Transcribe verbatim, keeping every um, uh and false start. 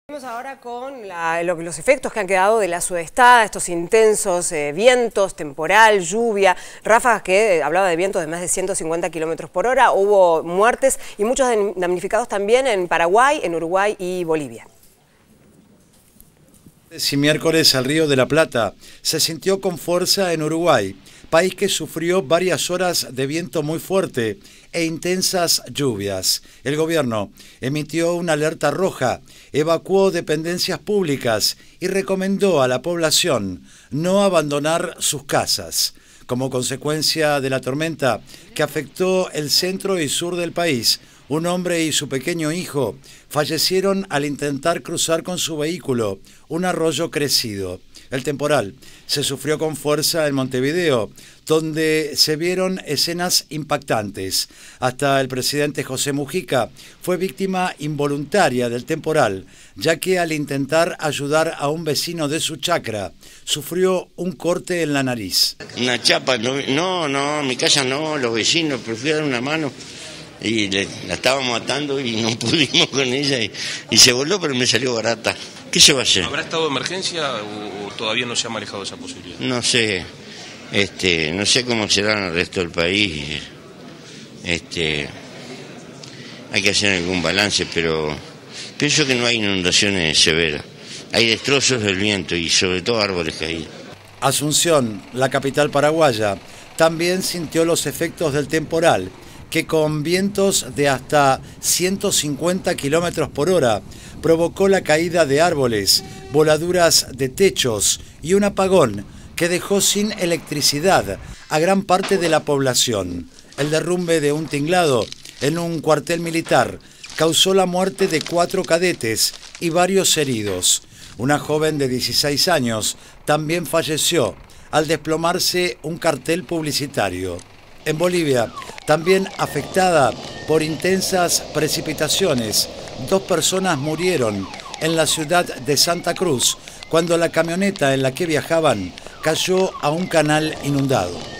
Vamos ahora con la, lo, los efectos que han quedado de la sudestada, estos intensos eh, vientos, temporal, lluvia, ráfagas que eh, hablaba de vientos de más de ciento cincuenta kilómetros por hora. Hubo muertes y muchos damnificados también en Paraguay, en Uruguay y Bolivia. Y miércoles el Río de la Plata se sintió con fuerza en Uruguay, país que sufrió varias horas de viento muy fuerte e intensas lluvias. El gobierno emitió una alerta roja, evacuó dependencias públicas y recomendó a la población no abandonar sus casas. Como consecuencia de la tormenta que afectó el centro y sur del país, un hombre y su pequeño hijo fallecieron al intentar cruzar con su vehículo un arroyo crecido. El temporal se sufrió con fuerza en Montevideo, donde se vieron escenas impactantes. Hasta el presidente José Mujica fue víctima involuntaria del temporal, ya que al intentar ayudar a un vecino de su chacra, sufrió un corte en la nariz. Una chapa, no, no, no, mi casa no, los vecinos, pero fui a dar una mano y le, la estábamos atando y no pudimos con ella y, y se voló, pero me salió barata. ¿Qué se va a hacer? ¿Habrá estado de emergencia o, o todavía no se ha manejado esa posibilidad? No sé, este, no sé cómo será en el resto del país. Este, hay que hacer algún balance, pero pienso que no hay inundaciones severas. Hay destrozos del viento y sobre todo árboles caídos. Asunción, la capital paraguaya, también sintió los efectos del temporal, que con vientos de hasta ciento cincuenta kilómetros por hora provocó la caída de árboles, voladuras de techos y un apagón que dejó sin electricidad a gran parte de la población. El derrumbe de un tinglado en un cuartel militar causó la muerte de cuatro cadetes y varios heridos. Una joven de dieciséis años también falleció al desplomarse un cartel publicitario. En Bolivia, también afectada por intensas precipitaciones, dos personas murieron en la ciudad de Santa Cruz cuando la camioneta en la que viajaban cayó a un canal inundado.